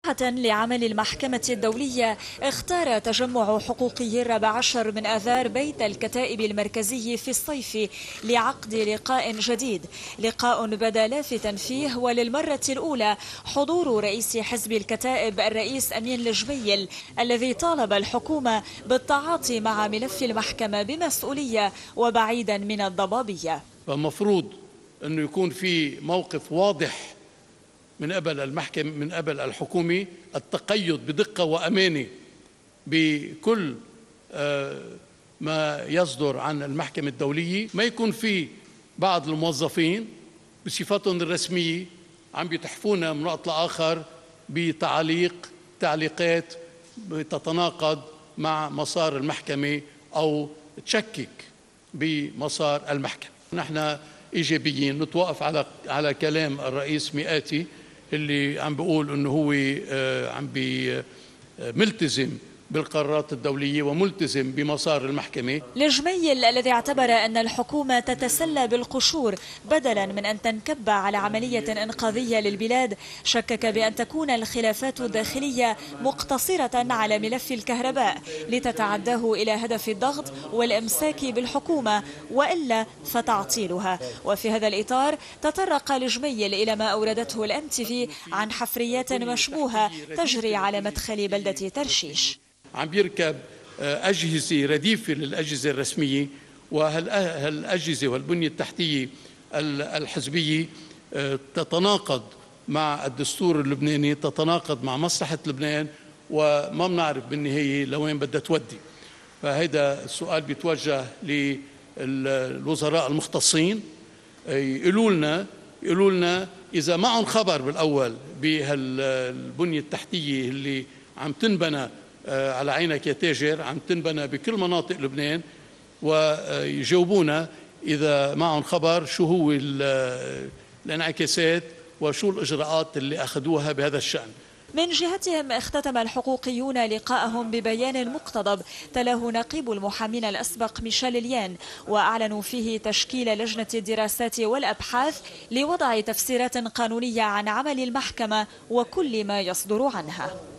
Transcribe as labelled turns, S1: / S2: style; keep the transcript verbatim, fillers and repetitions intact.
S1: لعمل المحكمة الدولية، اختار تجمع حقوقي الرابع عشر من آذار بيت الكتائب المركزي في الصيف لعقد لقاء جديد. لقاء بدا لافتا فيه وللمرة الأولى حضور رئيس حزب الكتائب الرئيس أمين الجميل، الذي طالب الحكومة بالتعاطي مع ملف المحكمة بمسؤولية وبعيدا من الضبابية.
S2: فالمفروض أنه يكون في موقف واضح من قبل المحكمة، من قبل الحكومة، التقيد بدقة وأمانة بكل ما يصدر عن المحكمة الدولية. ما يكون في بعض الموظفين بصفتهم الرسمية عم بيتحفونا من وقت لآخر بتعليق تعليقات تتناقض مع مسار المحكمة أو تشكك بمسار المحكمة. نحن إيجابيين، نتوقف على على كلام الرئيس مئاتي اللي عم بيقول انه هو عم بي ملتزم بالقرارات الدولية وملتزم بمسار المحكمة.
S1: الجميل الذي اعتبر أن الحكومة تتسلى بالقشور بدلا من أن تنكب على عملية إنقاذية للبلاد، شكك بأن تكون الخلافات الداخلية مقتصرة على ملف الكهرباء لتتعداه إلى هدف الضغط والإمساك بالحكومة وإلا فتعطيلها. وفي هذا الإطار تطرق الجميل إلى ما أوردته الام تي في عن حفريات مشبوهة تجري على مدخل بلدة ترشيش.
S2: عم بيركب أجهزة رديفة للأجهزة الرسمية، وهالأجهزة والبنية التحتية الحزبية تتناقض مع الدستور اللبناني، تتناقض مع مصلحة لبنان، وما بنعرف بالنهاية لوين بدها تودي. فهذا السؤال بيتوجه للوزراء المختصين، يقولوا لنا يقولوا لنا إذا معهم خبر بالأول بهالبنية التحتية اللي عم تنبنى على عينك يا تاجر، عم تنبنى بكل مناطق لبنان، ويجاوبونا إذا معهم خبر شو هو الانعكاسات وشو الإجراءات اللي أخذوها بهذا الشأن.
S1: من جهتهم اختتم الحقوقيون لقاءهم ببيان مقتضب تلاه نقيب المحامين الأسبق ميشيل ليان، وأعلنوا فيه تشكيل لجنة الدراسات والأبحاث لوضع تفسيرات قانونية عن عمل المحكمة وكل ما يصدر عنها.